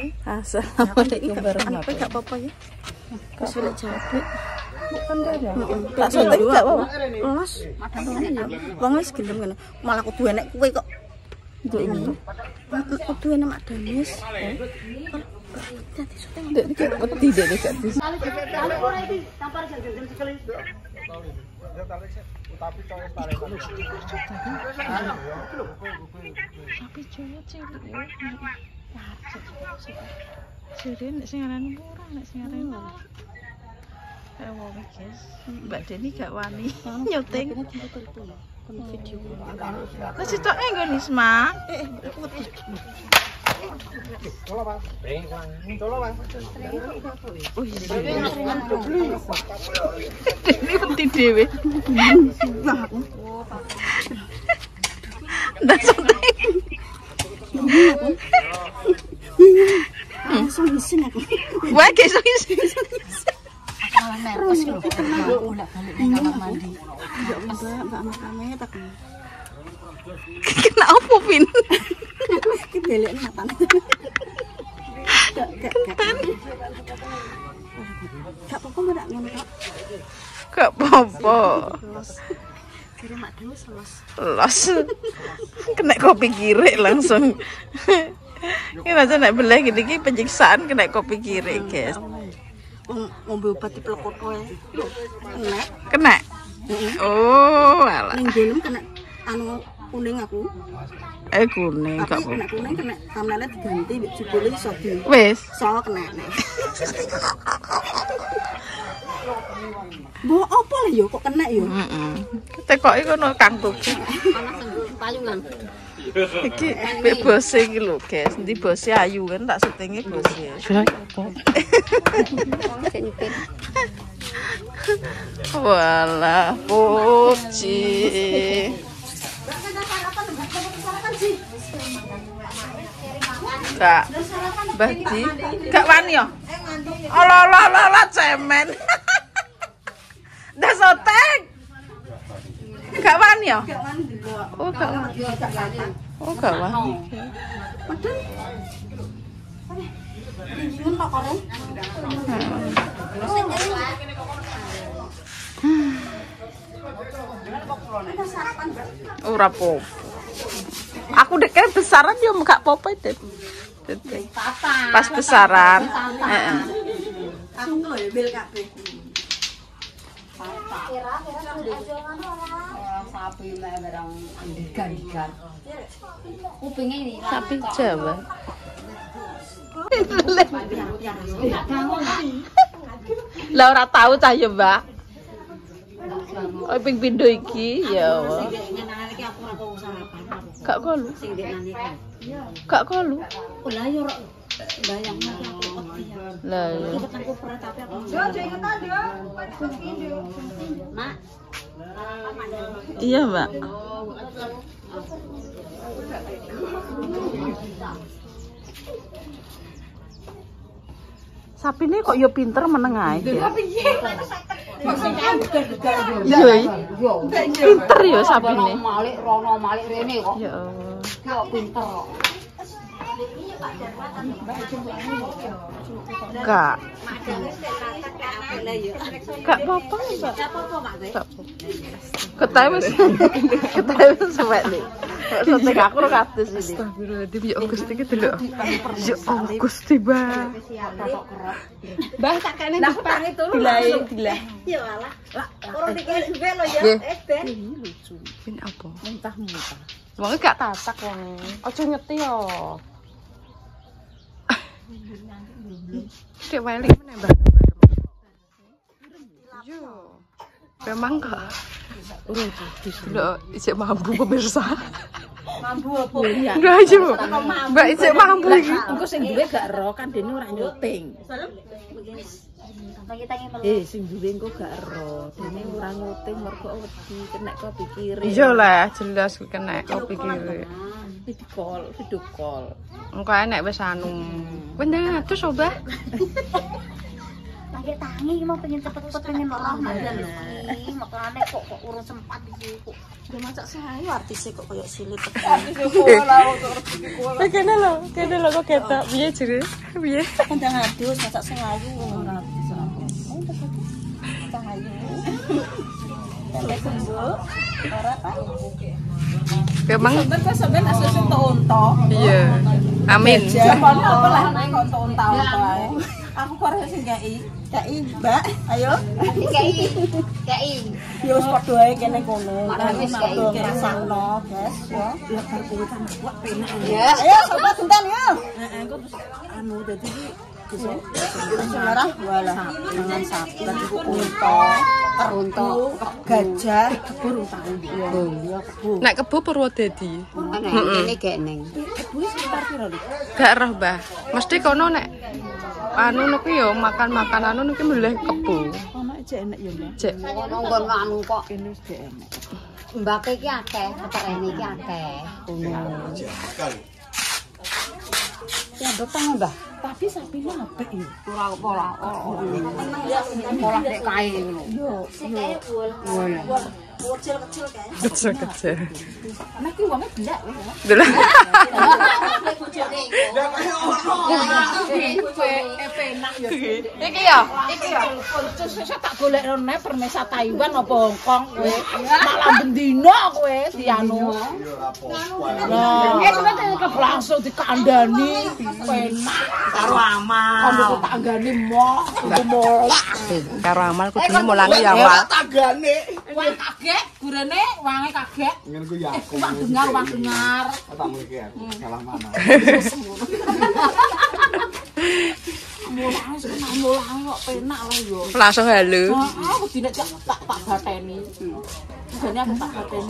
Assalamualaikum warahmatullahi wabarakatuh. Gak apa-apa ya. Wis wis jawab. Bukan ada. Tak sotek gak apa-apa. Los, madane ya. Wong wis gelem ngene. Malah kudu enek kowe kok. Nduk ini. Kudu enek Mak Danis. Dadi sotek nduk iki wedi dek gak bisa. Tapi cowok tarik. Tapi cowok cilik ya. Jadi nek sing aran murah nek sing aran murah. Wong guys, Mbak Deni gak wani nyuting. Video. Lah sitoke nggon Isma. Aku wedi. Tolong, Bang. Tolong, Bang. Oh iya. Ini wedi dhewe. Ndak santai. Langsung isin aku. Wah, gesok isin. Malah nervous lho. Bolak balik kamar mandi. Ya Mbak makamnya tak. Kena opo, Pin? Kedelek matan. Kentan. Gak apa-apa ndak ngono kok. Gak apa-apa. Kira Mak Danis los. Kena kopi kirik langsung. Ini aja nek belah gini iki penyiksaan kena kopi kirik, guys. Ngombe obat diplekot kowe. Kena. Oh, alah. Ning golem kena anu kuning aku. Kuning gak apa. Kuning kena kamane diganti mbek jebule iso di. Wis, iso kena. Mbok opo lho ya kok kena ya? Heeh. Tekoki kono Kang Tugu. Panas payungan. Iki mbek bose iki lho, guys. Endi bose ayu kan tak syutinge bose. Walah, Puji. Kak, Mbah Di, gak wani ya? Ala cemen. Dah sotek. Gak wani ya? Oh, gak wani. Oh, gak wani. Padahal. Dinjingan kok kore. Ora apa. Aku dek besaran yo gak apa-apa itu. Pas besaran. Heeh. Aku lho bel kabeh. Sapi mek barang andigan-andigan. Kupinge ini sapi Jawa. Lah ora tahu cah ya, Mbak. Oh ping pindho iki ya. Gak kolu. Gak kolu. Lah yo bayang lah ya. Mak. Iya, Mbak. Sapine kok yo pinter meneng ae. Iya. Pinter yo sapine. Rono malik rene kok. Ya Allah. Kok pinter kok. Kak. Kak apa-apa, Mbak? Ketawa sampe nih. Sotek aku ora kados iki. Astagfirullahaladzim ya Gusti iki delok. Ya Gusti, Mbak. Mbah tak kene dipangi turu langsung dilah. Ya alah. Lah ora dikene suwe lho ya. Ben lucu. Ben apa? Muntah-muntah. Wong gak tatak wong. Aja nyeti yo. Dek wali menembak yo. Memang kok. Urung delok isih mampu pemirsa. Mampu apa? Enggak aja, Mbak isih mampu iki. Engko sing duwe gak ero kan dene ora nyuting. Sing duwe engko gak ero. Dene ora nyuting mergo wedi kena kopi kirik. Iya lah, jelas kena kopi kirik. Video call. Engko enek wis anu. Wis terus obah. Kayak tangi mau pengen cepet-cepet pengen roh mandan iki, makane kok urung sempat iki kok. Ya masak sayu artise kok koyo silit. Kene lho kok ketok piye jere? Piye? Kendang adus masak sayu ora bisa. Sayu. Lek sembuh ora ta? Emang sampean asal unta. iya. Amin. Jaman apa lah nek unta ae. Aku kok ora sing kei, Mbak. Ayo. Kei. Yo wis padha ae kene kono. Wis ngrasakno, guys, yo. Lah bar kowe tambah kuat penak ya. Ayo sobat bentan yo. Heeh, kok anu dadi iki selarang walah dengan sapi dadi unta, gajah, kebur utang. Iya, kebur. Nek kebo Purwodadi. Kene gek ning. Kebur sekitar piro lho? Gak roh, Mbah. Mesti kono nek anu niku yo makan-makan anu niku milih kebo. Ono jek enek yo, Mbak. Jek. Nggon anu kok kene wis jek enek. Mbake iki akeh, keterene iki akeh. Ya betang, Mbah. Tapi sapine apik iki. Ora. Pola nek kae ngono. Yo. Kecil-kecil kan. Kecil-kecil. Nek ki wonge belak wis. Delok. Iki ya. Sesuk tak golek rene permesa Taiwan apa Hong Kong kowe. Malah bendino kowe dianu. Nah, langsung dikandani penak karo amal. Kandha tanggane moh, Karo amal kudune mulangi ya, Amal. tanggane. Wong kaget, gurene wange kaget. Ngene ku ya aku. Wong dengar. Tak mriki salah mana. Mulang kok penak lah yo. Langsung halo. Aku dine tak bateni. Jane aku tak bateni.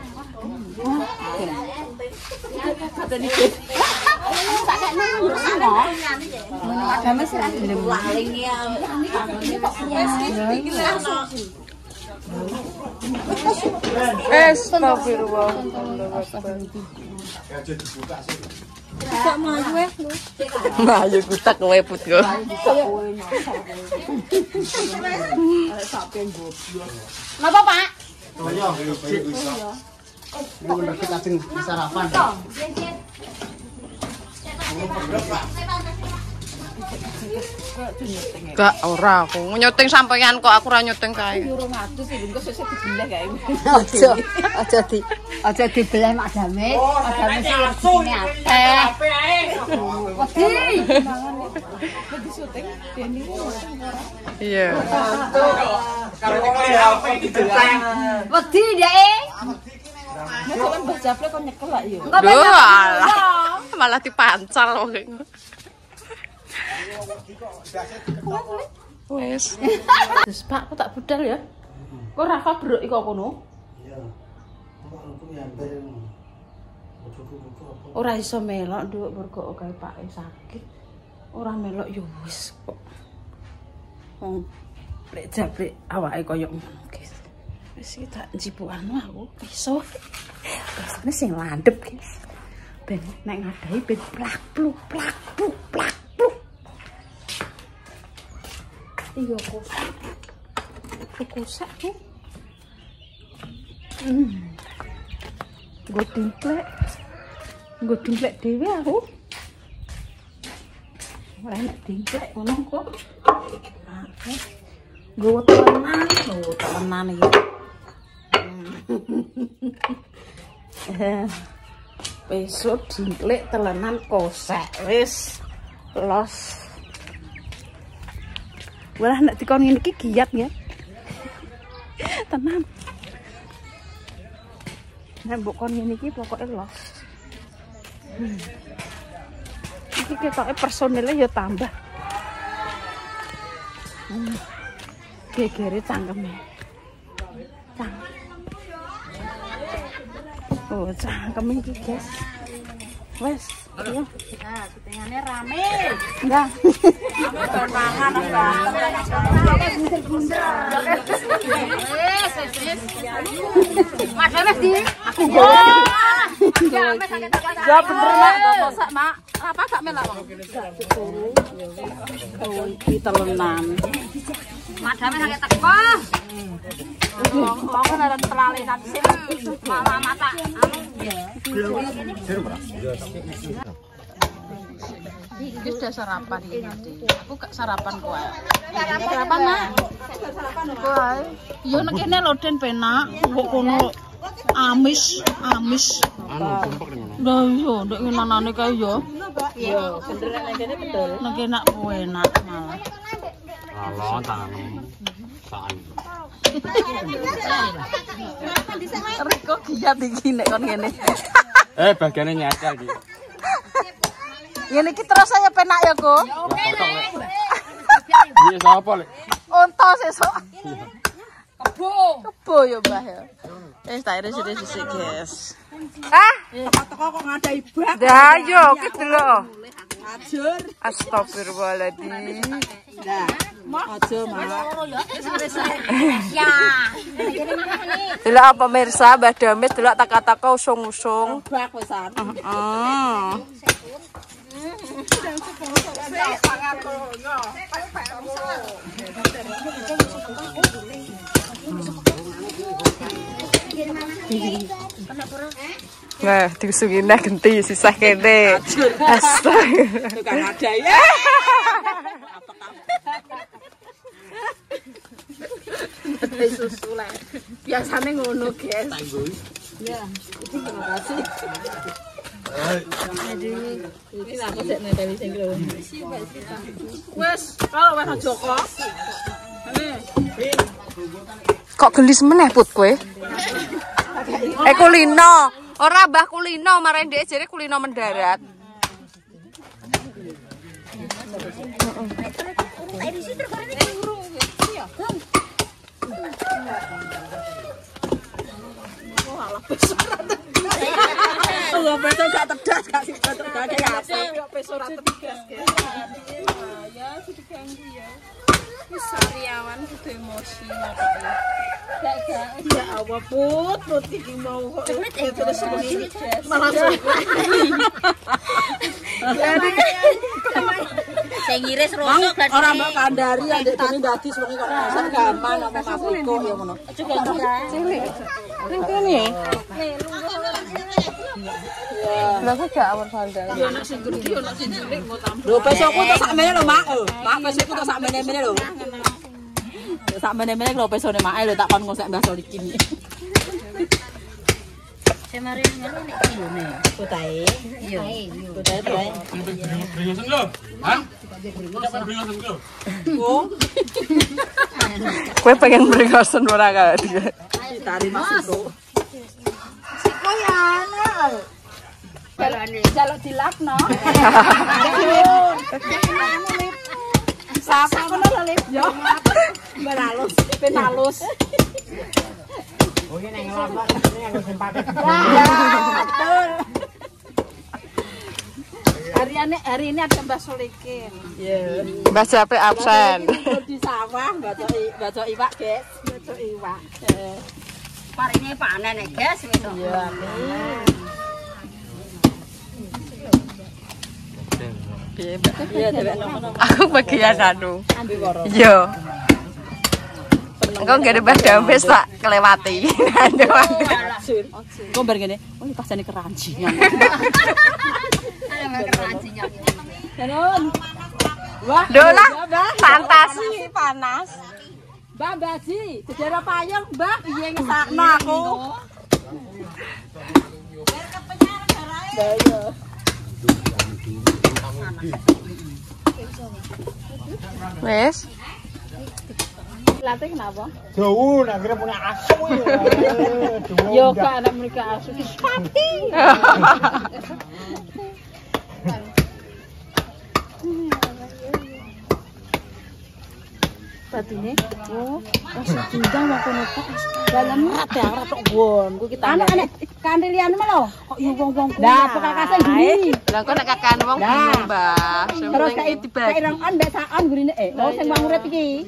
Bateni. Tak kene ngurus kok. Agame sih ra gelem waling ya. Astagfirullah. Ya jadi dibuka sih. Kok maju weh lu. Ayo kutak kowe put go. Napa, Pak? Oh iya, bisa. Ini bener kita sing sarapan. Gak ora aku nyuting sampeyan kok aku ora nyuting kae. Urung adus iki engko sesuk dibelah kae. Aja dibelah madame. Madame sing sini akeh. Wedi. Wedi syuting dene. Iya. Kalau ngomong HP dideleng. Wedi ndeke. Nek kan Mbah Japle kok nyekel lak ya. Duh, alah. Malah dipancal wong. Wes. Terus Pak, kok tak budal ya? Kok Rafa bruk iko kono? Iya. Kok aku nyamper. Ora iso melok nduk mergo kae Pak sakit. Ora melok ya wis kok. Wong lek Japle awake koyo ngono guys. Wis iki tak njipukanu aku iso. Biasane sing landhep guys. Ben nek ngadahi ben plak pluk plak pluk plak pluk. Iya kosak. Kosak tuh. Gue dimplek dhewe aku. Ora enak dimplek ngono kok. Gue temenan iki. Besok dimplek telenan kosek wis los. Walah nek dikon ngene iki giat ya. Tenan. Nek mbok kon ngene iki pokoke los. Iki ketoke personile ya tambah. Gegere cangkeme. Oh, cangkeme iki, guys. Wes, ayo. Nah, syutingannya rame. Enggak. Mangan apa? Mas Mas di. Aku Ya bener mak, masak mak. Apa gak melak wong? Iki telenan. Madame sakit teko. Wong ora teralinan sih. Mama mata anu. Ini sudah sarapan ini. Aku gak sarapan kowe. Sarapan mak. Kowe. Yo nek kene loden penak, kok kono amis. Anu sumpek ning ngono. Lah iya, ndek ngenanane kae yo. Yo, bener nek kene betul. Nek enak enak malah. Alon tanganmu. Saan. Riko giat iki nek kon ngene. Bagiane nyetel iki. Ngene iki terus saya penak ya, Ko. Iya sapa lek? Unta sesuk. Kebo ya, Mbah ya. Wis tak iris-iris sik, guys. Teko kok ngadai bak. Dah yo ki delok. Ajur. Astagfirullahaladzim. Nah, aja mak. Ya. Delok apa pemirsa, Mbah Damis delok taka-taka usung-usung. Bak wisan. Nah, disungine genti sisah kene. Astaga. Tukang ngadai ya. Susu lah. Biasanya ngono, guys. Ya, terima kasih. Ini aku cek neteli sing lho. Wes, kalau wes Joko. Kok gelis meneh put kowe? Kulino. Ora Mbah Kulino, marahin dhek jare Kulino mendarat. Oh, besok gak tedas kasih besok gak kayak apa. Besok ora tedas, guys. Ya, diganggu ya. Wis sariawan kudu emosi ngono. Ya Allah, put iki mau kok terus emosi. Malah Sing ngiris rosok berarti. ora mbak kandari ya ndek dene dadi sewengi kok sak gaman apa Afriko ya ngono. Cilik. Ning kene. Lah kok gak awar sandal. Ya nek sing gede ya nek sing cilik engko tambah. Lho besokku tok sakmene lho, Mak. Mak besokku tok sakmene-mene lho. Sakmene-mene lho besone Mak lho tak kon ngosek Mbah Solikin. Semare ngono nek ngene. Putahe. Iya. Putahe bae. Bringosen lho. Han? Dapat bringosen lho. Oh, Kowe pengen beringosen ora gak? ditari masuk. Jaluk dilapno. Sapa kono lho, Lip? Yo. Benalus, penalus. Oh ini nang lambak ini aku sempake. Betul. Hari ini ada Mbak Solikin. Iya. Mbah Jape absen. Di sawah baca iwak, guys. Baca iwak. Parine panen nek, guys, wis. Iya, amin. Iya, Aku bagian anu. ambil koro. Yo. Engko gak ada Mbah Damis tak kelewati. Kok bar ngene, oh pas jane kerancingan. Ana kerancinya. Danun. Wah, Dolah fantasi panas. Mbak Baji, sejarah payung, Mbak, piye ngesakno aku. Wes. Latih kenapa? Jauh akhirnya punya asu ya. Yo gak anak mereka asu pati. Batine. Oh, masih tinggal waktu netek. Dalam ate ora tok gon. Ku kita anak kandelian melo. Kok yo wong-wong ku. Lah pekakase gini. Lah kok nek kakan wong bingung, Mbah. Terus kayak dibagi. Kayak mbek sakan gurine oh sing wong urip iki.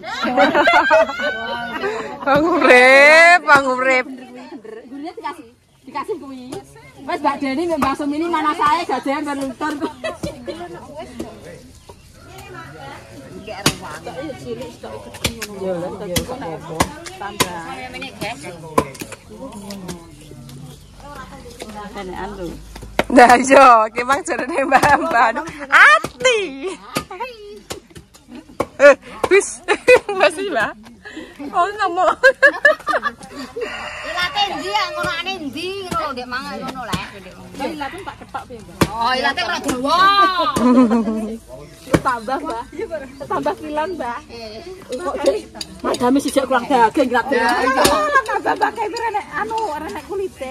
Bang urip. Gurine dikasih kuwi. Wes Mbak Deni Mbak Sumini mana saya gajian berluntur. Nah yo, kemang jarene Mbak Ati. Wis masih lah. Oh ngomong. Ilate ndi ngonoane ndi ngono ndek mangan ngono lek. Ilate tak ketok piye, Mbak? Oh, ilate ora dawa. Tambah, Mbak. Tambah kilan, Mbak. Kok madame sijak kurang daging gak ada. Tambah pakai rene anu rene kulite.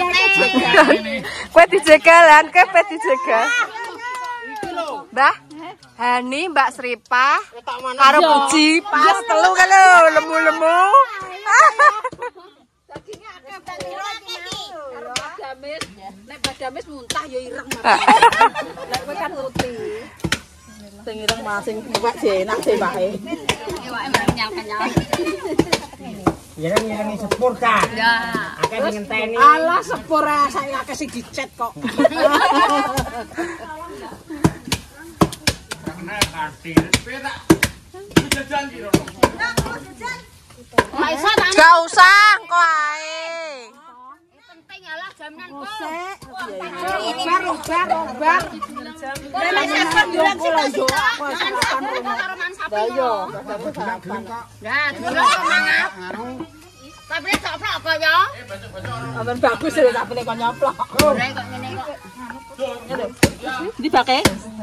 Kowe dijegalan, kowe dijegal. Mbah, Hani, Mbak Sripa, karo Puji, pas telu kan lho, lemu-lemu. Dagingnya akeh karo badamis. Nek badamis muntah ya ireng. Nek kowe kan roti. Sing ireng masing buka jenak sih bae. Iwake marang nyal-nyal. Ireng-ireng sepur ta. Ya. Akeh ngenteni. Alah sepur saiki akeh sing dicet kok. Gak usah, kok ae. Penting alah jaminan kok. Obar. Nek sampean bilang sih karo mansapi. Yo. Nah, dulu mangap. Tapi nek coplok apa ya? Aman bagus lho sapene kok nyoplok. Ora kok ngene kok. Ndi pakai?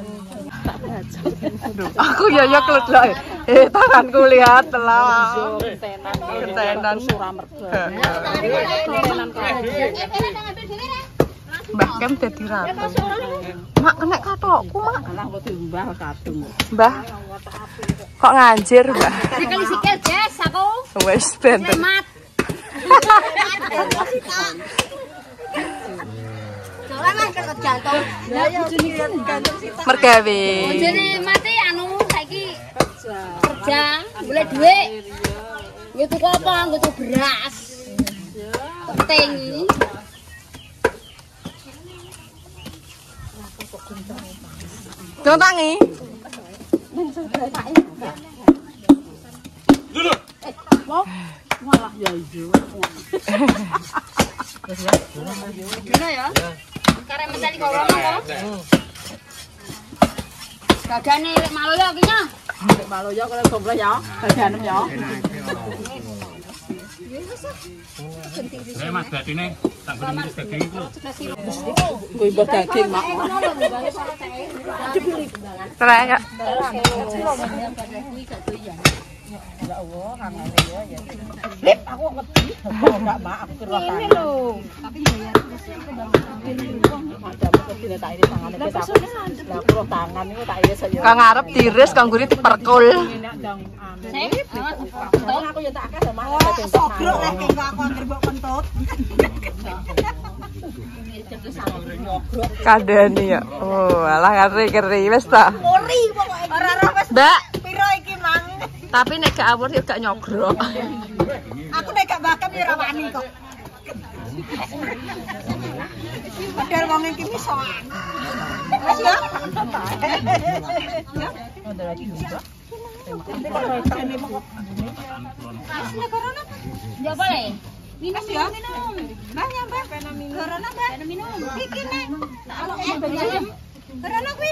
Aku ya kelut lho. Tanganku lihat lah. Ketenan Suramerga. Mbah Kem dadi ratu. Mak kena katokku, Mak. Alah kok diumbah kadung. Mbah. Kok nganjir, Mbah? Sikil-sikil Jes aku. Wes benten. Mat. Soalnya kan jantung. Lah ya gantung sita. Mergawe. Bojone mati anu saiki kerja, golek dhuwit. Nggo tuku apa? Nggo tuku beras. Penting. Dong tangi. Malah ya iya. Gino ya? Karek menteli corona kok. Gagane lek Maloya iki nya. Lek Maloya kok gombleh ya. Bajanem ya. Saya Mas Batine tak beri miris daging itu. Kuwi mbah daging mak. Teraya. Ya Allah, kangane ya. Lip aku ngerti. Enggak mak aku kira kan. Ini lho. Tapi bayar ada kene tak iris tangane wis aku. Lah aku tangan niku tak iris ya. Kang arep tiris, kang guri diperkul. Aku ya tak akeh mak. Sobrok nek aku anggere mbok kentut. Kadani ya. Oh, alah ngeri wis ta. Ori pokoke. Ora wis Mbak, piro iki mang. tapi nek gak awur ya gak nyogrok. Aku nek gak bakam ya ora wani kok. Padahal wong iki iso. Wis ya. Ada lagi juga. Ya boleh. Minum ya. Minum. Mbah nyambah. Corona Mbah. Minum. Iki nek. Corona kuwi.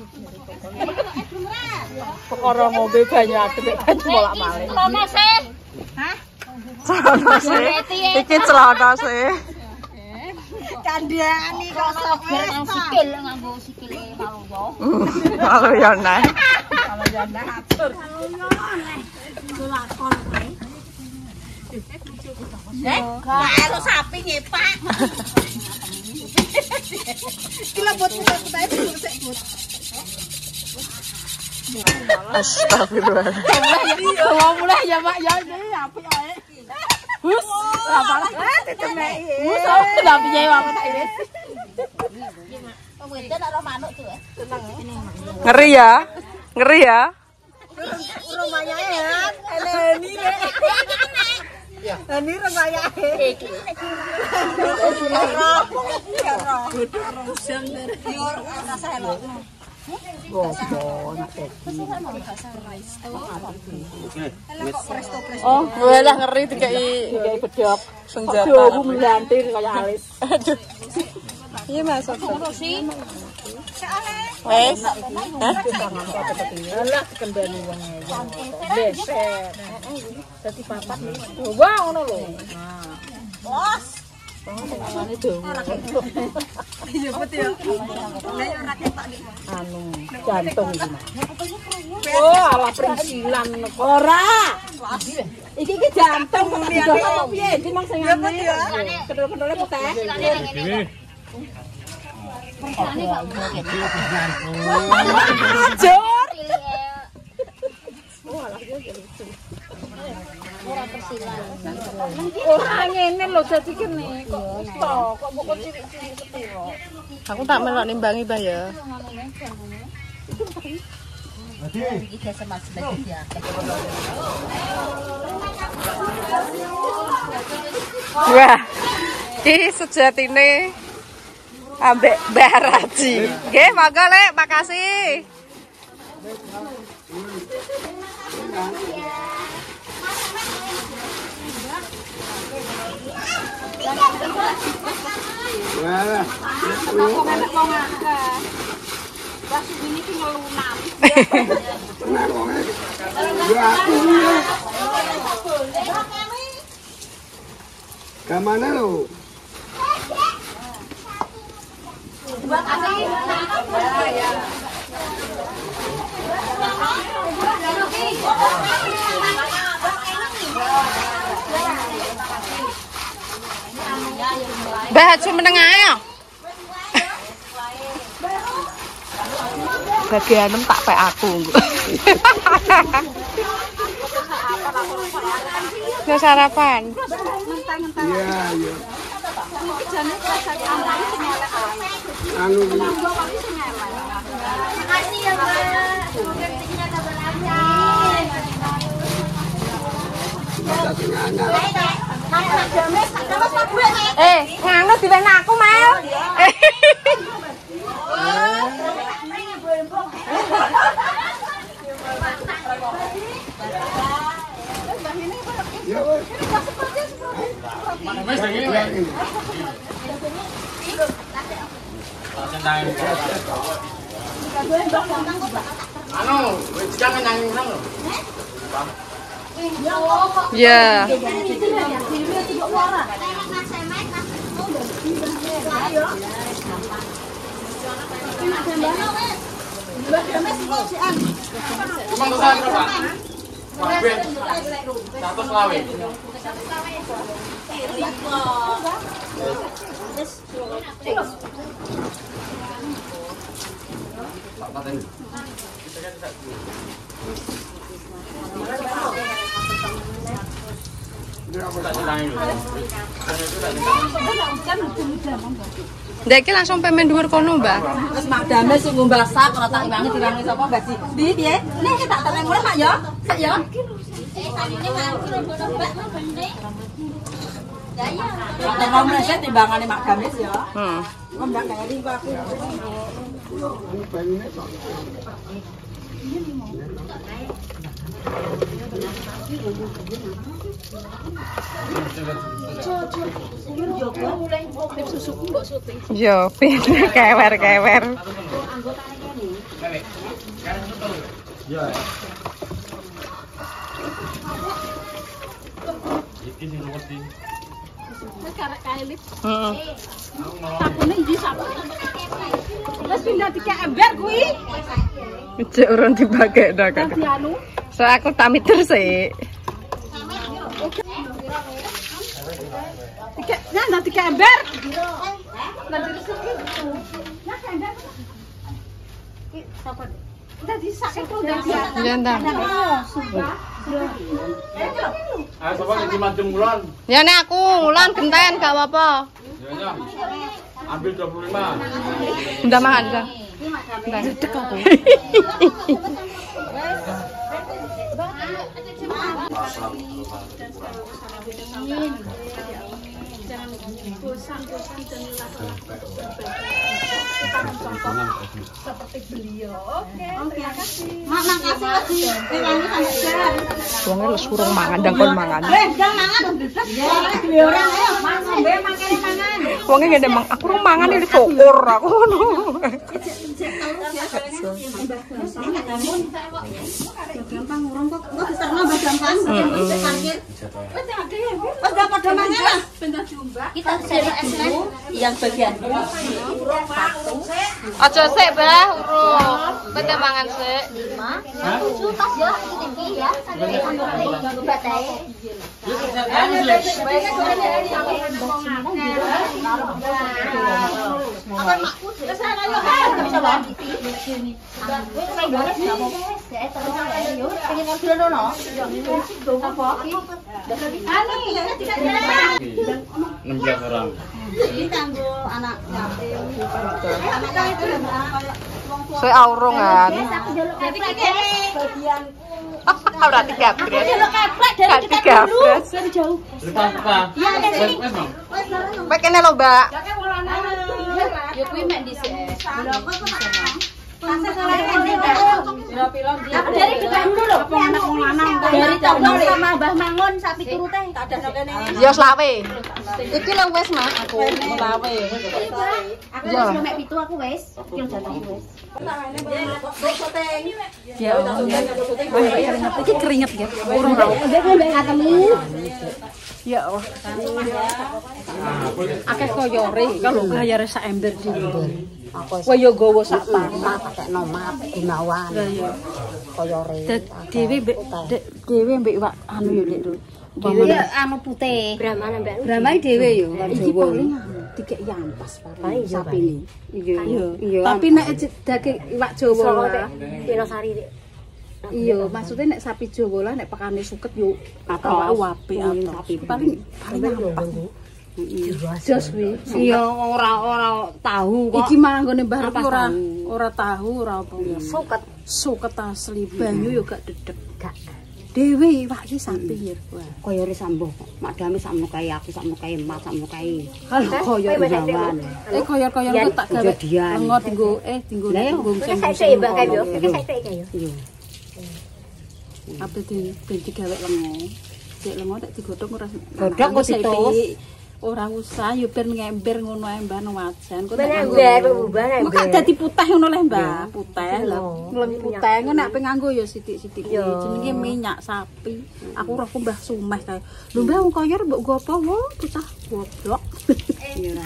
Perkara ngombe banyu adem banyu bolak-balik. Corona sih. Hah? Celana sih. Iki celana sih. Kandhani kok Biar nang sikil nganggo sikile Maloya. Malu ya nek. kalau janda atur. Lakon kowe. Kalau sapi nyepak. Astagfirullah. Mulai ya Mak ya ini apik ae. Hus, apa ditemeki. Hus, lha piye wae tak iris. Wedok nek ora manuk tuh. Ngeri ya? Ngeri ya? Rumahnya ya. Eleni. Ini rewayake. Iki. Oh, walah ngeri dikai bedhok senjata. Aduh, mengganti kaya alis. Aduh. Iya masuk. Wes. Alah kendani wong beser. Dadi papat. Wah, ngono lho. Bos. Ini jemput ya. Anu, jantung iki. Oh, ala pringsilan ora. Iki jantung kok piye? Iki mong sing anu. Kedol-kedole putih. Jor. Ora persilan. Ora ngene lho dadi kene kok iso kok mbok cilik-cilik sepiro. Aku tak melok nimbangi, Mbah ya. Iki sama sebagai dia. Wah. Iki sejatine ambek Mbah Raji. Nggih, monggo Lek, makasih. Wah. Kemana lo? Mbah cuma menengah ya. Bagian tak pek aku. Nggak sarapan. Iya, iya. Anu. Makasih ya, Mbak. Nganu diwen aku, Mal. Anu, jangan nangis nang lho. Ya. Cuma besar berapa? Mobil 100 lawe. Ndek iki langsung pemen dhuwur kono, Mbak. Wis madame sing ngumbah sak ora tak iwangi diwangi sapa Mbak Ji. Ndi piye? Nek tak tereng mulai Pak ya. Sak ya. Tadine mau kira-kira Mbak bener. Ya ya. Tak mau mleset timbangane Mak Gamis ya. Heeh. Mbak kaya iki aku. Yo, pindah kewer-kewer. Ya. Iki sing ngerti. Wis karek kae. Heeh. Takune iki sapa? Wis pindah dikek ember kuwi. Cek urun dibagekno kan. Anu. So aku tamit terus sih. Dikek nanti dikek ember. Ya ndang. Ah, sapa iki macem bulan? Ya nek aku ngulan genten gak apa-apa. Ya ya. Ambil 25. Udah makan dah. Ndang. seperti beliau. Oke. Makasih lagi. Wonge lu suruh mangan dan kon mangan. Jangan mangan. Ya, beliau orang ayo mangan, mangan. Wonge ngene mang aku rung mangan iki syukur aku ngono. Gampang urung kok diserno mbah gampang. Parkir. Wes gak padha mangan lah. Bentar diumbah. Kita sirek es yang bagian. Aja sik, Mbah, urung. Kita mangan sik. 5, 7 tas ya, iki ya. Sampai batae. Orang. Ini kanggo anak yatim. Saya aurung kan. Bagian Berarti gabres. keplek dari dekat dulu, dari jauh. Apa? Iya, dari sini. Mek kene lho, Mbak. Ya kuwi mek dhisik. Dari dekat dulu lho. Dari Tonggo sama Mbah Mangun sapi turute. Ya selawe. Iki lho wis, Mas. Aku selawe. Ya. Aku mek 7 aku wis. Yo jatah wis. Ya Allah. Iki keringet ya. Urung ra. Ya Allah. Akeh koyore kalau bayar sak ember dhewe. Kowe yo gowo sak panah pakai nomad Gunawan. Koyore. Dhewe mbek dhewe mbek wak anu yo Dik. Dhewe anu putih. Brahmana mbak. Brahmai dhewe yo Iki paling dikek ampas paling sapine. Iya. Tapi nek daging iwak Jawa Pirosari Dik. iya, maksudnya nek sapi Jawa lah nek pekane suket yo kata apik sapi paling ampas. Jos kuwi. Iya, ora tahu kok. Iki malah nggone Mbah Rep ora tahu ora apa. Suket asli banyu yo gak dedeg. Gak. Dewe iwak iki sampir. Kaya ora sambuh kok. Madame sakmono kae aku sakmono kae Mas sakmono kae. Kalau kaya jawan. Koyor-koyor ku tak gawe lengo tinggo sing Saya Mbak Kae yo. Saya kae yo. Iya. Apa digawe lengo. Cek lengo tak digodhong ora. Godhong kok ditus. Ora usah yo ben ngember ngono ae Mbah no wajan. Kok gak dadi putih ngono le Mbah. Putih lho. Ngleng putih ngono nek nganggo yo sithik-sithik jenenge minyak sapi. Aku roh Mbah Sumeh kae. Lho Mbah wong koyor mbok go apa wo bocah goblok. Iya.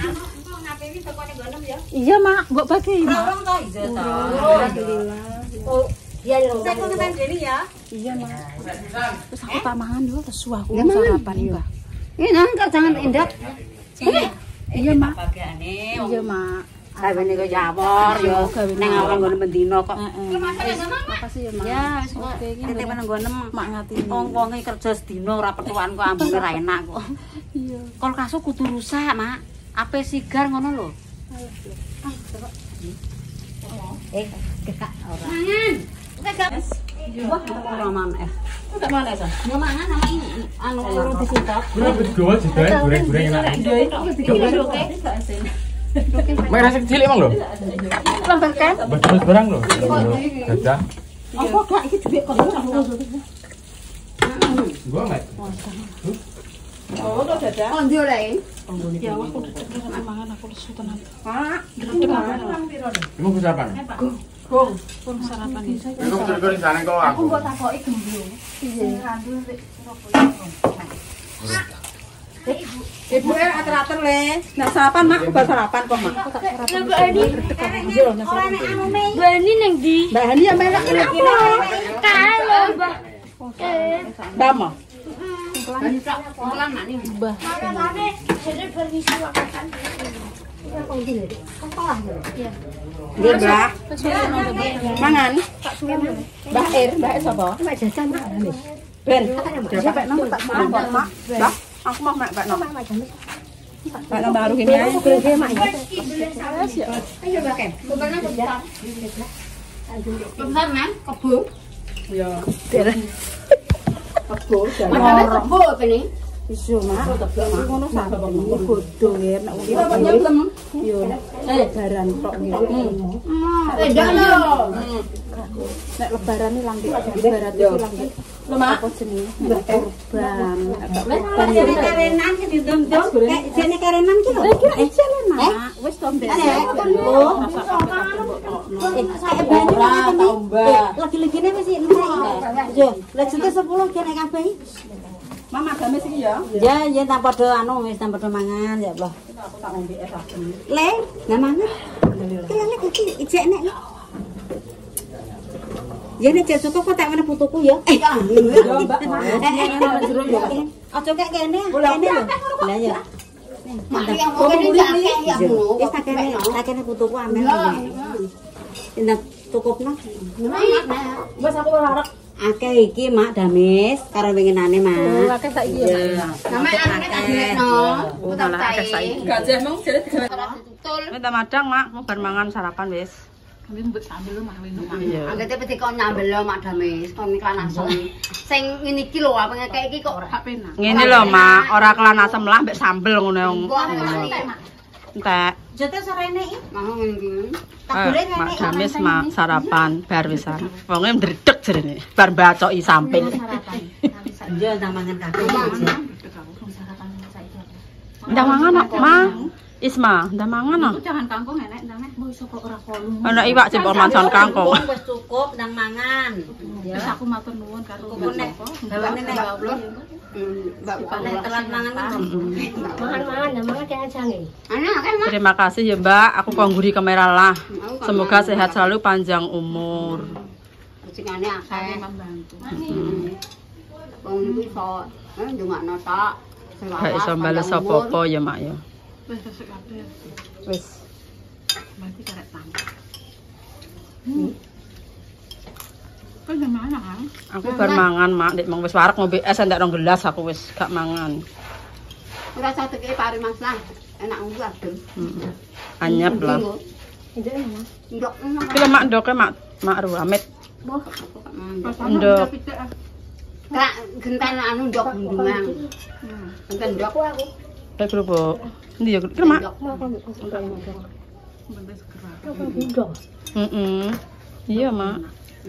Iya Mak, mbok bagi Mak. Ora ta iso ta. Alhamdulillah. Oh, dia di rumah. Saya kok ngenteni ya. Iya Mak. Terus aku tak mangan yo kesu aku sarapan Mbah. Ini nangkar jangan indak. Iya Mak. Iya Mak. Gawene kok jawor yo. Ning orang nggon mendino kok. Makasih ya Mak. Ya wis kok titip nang nggonem Mak ngatini. Wong-wonge kerja sedina ora petuan kok ambune ra enak kok. Iya. Kulkasku kudu rusak Mak. Ape sigar ngono lho. Gekak ora. Mangan. Wah, ora maneh. Enggak maneh sa. Ya mangan sama ini. Anu urut disitok. Gowo jedae goreng-goreng enak. Mek rasa kecil emang lho. Lambat kan? Terus barang lho. Dadah. Apa gak iki dhuwit kok ora Gua mek. Oh, to dadah. Kon ndi oleh? Ya aku dedek mangan aku lesu tenan. Pak, dedek mangan. Emang bisa apa? Gong, pun sarapan iki. Engko goreng sana kok aku. Mbok takoki gemblung. Iya. Kandul sik Ibu atur-atur le. Nah sarapan Mak, mbak sarapan kok Mak. Mbak Ani. Mbak Ani nang ndi? Mbak Hani ya melok kene. Kalau Mbak. Mbak Mo. Pulang mak nih. Mbah. Nggih, Mbak. Mangan. Mbak Mbak sapa? Mbak jajan Mak. Ben. Siapa nomor tak mangan kok Mak? Mbak, aku mau Mak nom. Pak nom baru gini ae. Oke, Mak. Ayo Mbak Kem. Bukannya besar. Besar, Man. Kebun. Ya. Rego jan. Madame sebo kene. Iso mak, ngono sampe godho ya nek yo lebaran tok nggih. Ndak lho. Nek lebaran iki langge lebaran iki langge. Lho mak apa jenenge? Kurban. Jene karenan ki dituntut. Jene karenan ki lho. Jene mak. Wis to mbek. Lagi-legine wis yo, lek sente 10 kene kabeh. Mama gamis iki ya. Ya tak padha anu wis tak padha mangan ya Allah. Aku tak ngombe es asem. Le, nang mangan. Kene iki ijek nek. Ya nek jek kok tak ana putuku ya. Ya Mbak. Aja kek kene, kene lho. Lah ya. Wis tak kene putuku amel. Ndak cukupna. Wis aku ora arep akeh iki mak damis karo winginane mak. Akeh saiki ya. Sampe anake tak direkno. Malah akeh saiki. Gajah mong jare Betul. Minta madang mak, mau bar mangan sarapan wis. Kami mbok sambil mah wino. Iya. Anggete peti kok nyambel lho Mak Damis, kon iklan asem. Sing ngene iki lho, apa ngekek iki kok Ora penak. Ngene lho mak, ora kelan asem lah mbek sambel ngono. Entek. Jete sarene iki. mau ngene iki. Mak Damis mak sarapan bar wis arep. Wonge ndredeg jarene. Bar bacoki sampil. Yo tak mangan kabeh. Ndang mangan mak. Isma, ndang mangan ah. Jangan kangkung enek ndang nek mbok iso kok ora kolung. Ana iwak jempol mancan kangkung. Wis cukup ndang mangan. Wis aku matur nuwun karo nek gawane nek Mbak telat mangan Mangan kayak jange. Anak Terima kasih ya Mbak, aku kongguri kamera lah. Semoga sehat selalu, panjang umur. rezekine akeh. membantu. Wong iki iso ndongakno tok. Gak iso bales apa-apa ya mak ya. Wis sesuk kabeh. Wis. Berarti karek tambah. Kok gimana kan? Aku bar mangan mak, nek mong wis wareg ngombe es entek 2 gelas aku wis gak mangan. Ora usah teki pari Mas lah. Enak ngombe adem. Anyep lah. Ndok. Ki lho mak ndoke mak Ruamit. Ndok. Kak genten anu ndok bundungan. Genten ndok aku. Kayak kerupuk. Ndi ya ki mak. Iya mak.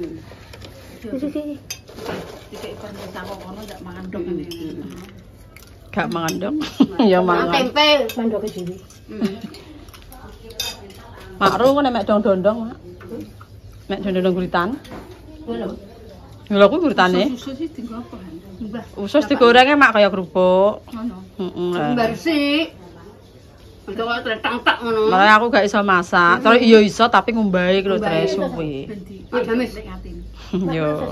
Gak mangan dok. Ya mangan. Tempe. Mandoke dhewe. Mak Ru kok nek dong-dondong mak. Mek dong-dong guritan. Lho aku guritane. Susu sih tinggal apa? Mbah. Usus digorenge mak kaya kerupuk. Ngono. Heeh. Bersih. Untuk tretang tak ngono. Malah aku gak iso masak. Terus iya iso tapi ngumbahi lho terus suwe. Damis. Yo.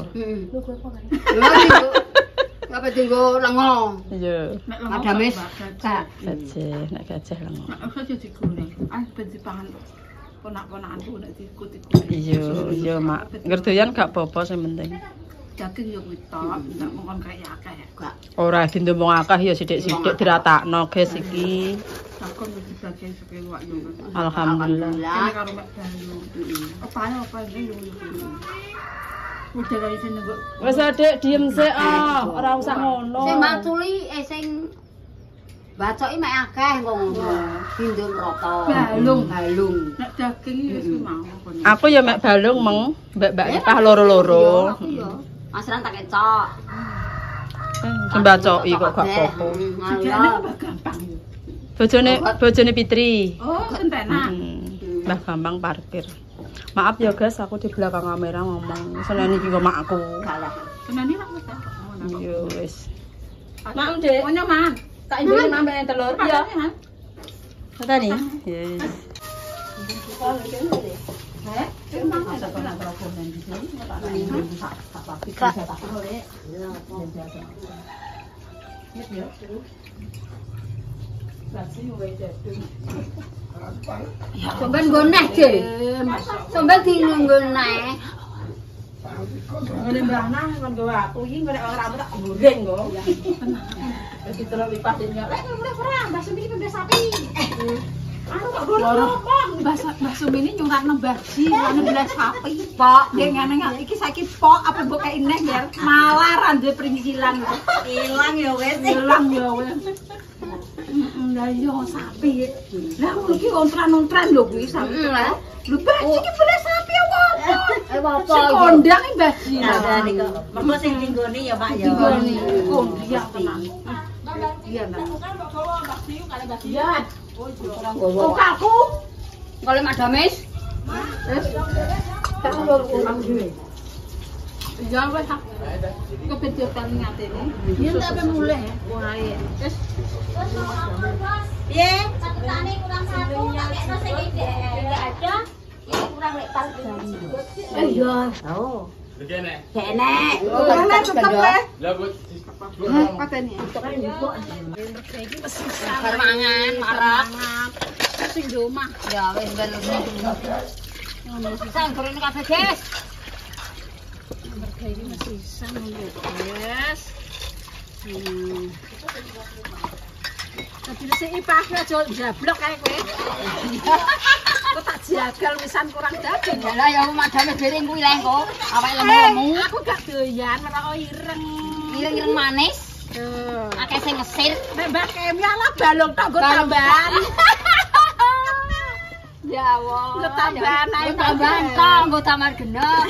Apa tinggo lengo. Yo. Damis. Kak. Gajah, nek gajah lengo. Nek usah jadi goreng. Ben dipangan ponak-ponakanku nek diikut-ikut. Iya mak. Ngerdoyan gak apa-apa sing penting. Daging yo kuwi tok, ndak mongkon kaya akeh. Kak. Ora dindomong akeh ya sithik-sithik diratakno guys iki. Takon wis dibagi saka iwak yo. Alhamdulillah. Kene karo Mek Bayu. Apa iki yo. Udah dari sini Bu. Wis Adik diem sik ora usah ngono. Sing maculi sing bacoki mek akeh kok ngono. Dindul rata. Balung. Nek daging iki wis mau. Aku ya mek balung meng, mbak Ipah loro-loro. Masran tak kecok. Sembacoki kok gak apa-apa. Jane gampang yo. Bojone Fitri. Oh, entenak. Mbah gampang parkir. Maaf ya guys, aku di belakang kamera ngomong. Seneni iki kok makku. Kalah. Seneni lak wis. Yo wis. Mak Dek. Oh nyaman. Tak indul nambah telur ya. Tadi. Yes. Sampeyan goneh, Je. Sampeyan dinunggoneh. Ngene mbahna kon gawe aku iki nek ora rambut tak goreng kok. Wis terus lipat ini. Lek ora mbah Sumi iki pembes sapi. Anu kok goreng Mbah Sumi ini nyuratno baji, anu belas sapi. Pok, dia ngene iki saiki pok apa mbok kei neh ya. malah ra duwe pringsilan. Ilang ya wis. Ilang ya wis. Lah iya sapi. Lah iki ontran-ontran lho kuwi sapi. Lho Mbak iki bener sapi apa? Apa? Kondang iki Mbak. Nah niku. Mergo sing dinggone ya Pak ya. Kondang tenan. Iya nah. Iya. Oh kaku. Kalau Mak Damis. Wis. Tak ngomong dhewe. Ya wis tak. Kebetulan ngatene. Iya tak apa mulai ya. Wah iya. Wis. Piye? Catutane kurang satu, kakekno sing enggak ada. Ya kurang lek par. Iya. Oh. Begini. Kene. Ora tetep le. Lah buat Pateni. Bar mangan, marah. Sing di omah. Ya wis ben Sang goreng kabeh, guys. Mereka ini masih bisa nunggu, guys. Tapi si Ipah aja jablok kayak kowe. Kok tak jagal wisan kurang daging. Lah ya Mak Damis dhewe kuwi leh kok. Awake lemu. Aku gak doyan ora ireng. Ireng-ireng manis. Akeh sing ngesir. Nek Mbak Kemia lah balung tanggo tambahan. Ya Allah. Tambahan ae tambahan kok nggo tamar genep.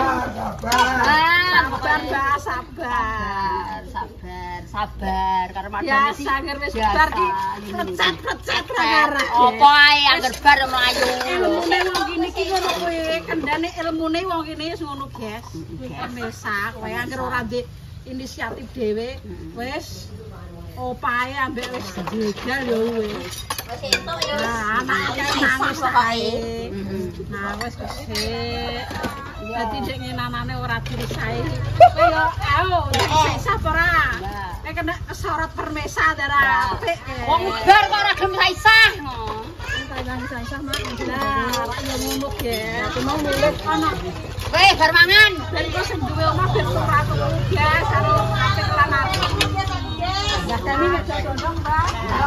Sabar karo Mak Damis. Biasa nger wis bar ki recet-recet ra ngarep. Apa ae angger bar mlayu. Ilmune wong kene iki ngono kowe, kendane ilmune wong kene wis ngono, guys. Pemesak kowe angger ora ndek inisiatif dhewe wis opae ambek wis jegal ya wis. Wis entuk ya. Nah, anake nangis wae. Nah, wis kesik. Dadi nek ngenanane ora dirisae. Kowe yo ayo, bisa apa ora? Nek kena kesorot permesa dara apik. Wong bar kok ora gelem saisah. Saisah mak. Nah, ora yo ngono ge. Cuma mulih ana. Weh, bar mangan. Dan kok sing duwe omah ben ora keluarga karo apik lan apik. Lah kami nek condong, Mbak.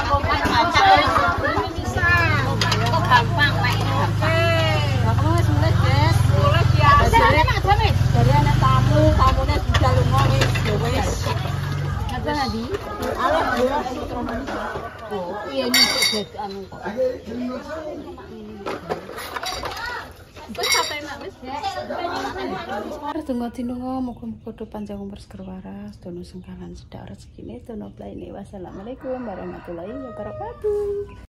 Bisa. Kok gampang Pak ini gampang. Lah kamu wis mulai, Guys. Mulai ya. Jarane Mak Damis. Dari anak tamune budal lunga wis. Ya wis. Kata tadi. Alok ya. Oh, iya nyucuk bed anu kok. Wis sampe nak wis. Tunggu tinungo muga-muga do panjang umur seger waras, dono sengkalan sedak rezekine, dono blaine. Wassalamualaikum warahmatullahi wabarakatuh.